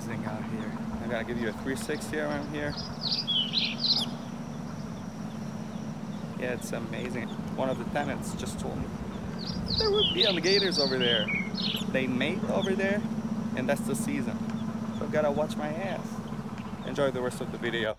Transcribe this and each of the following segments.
amazing out here. I'm gonna give you a 360 around here. Yeah, it's amazing. One of the tenants just told me there would be alligators over there. They mate over there, and that's the season. So I've gotta watch my ass. Enjoy the rest of the video.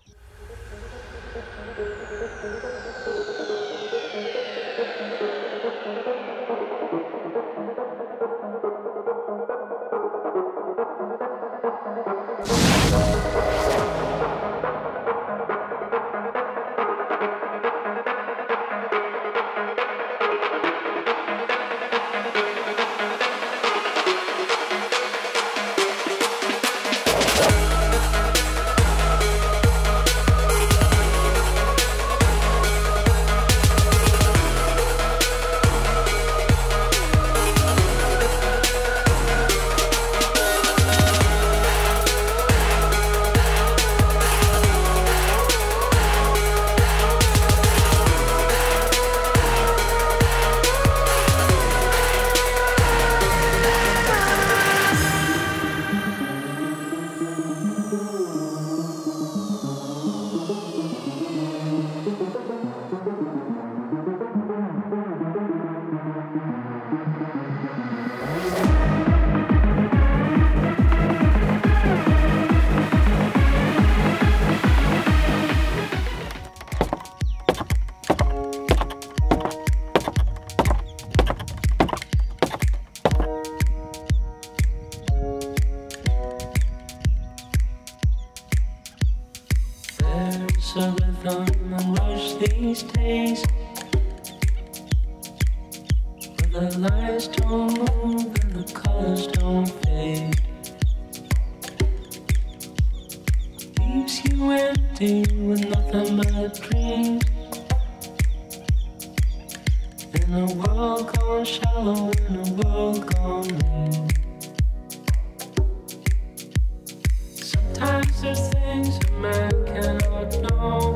A rhythm and rush these days, where the lights don't move and the colors don't fade. Leaves you empty with nothing but dreams, in a world gone shallow, in a world gone mean. Sometimes there's things a man cannot know.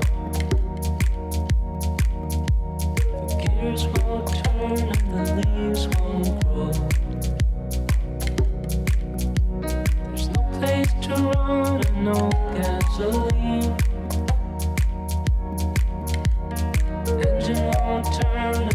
The gears won't turn and the leaves won't grow. There's no place to run and no gasoline. Engine won't turn